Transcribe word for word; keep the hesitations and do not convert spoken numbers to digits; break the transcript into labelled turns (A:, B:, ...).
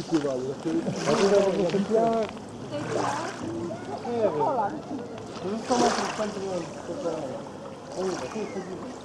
A: pływali. A tutaj może się piach. Nie wiem. To jest to ma się skończyło.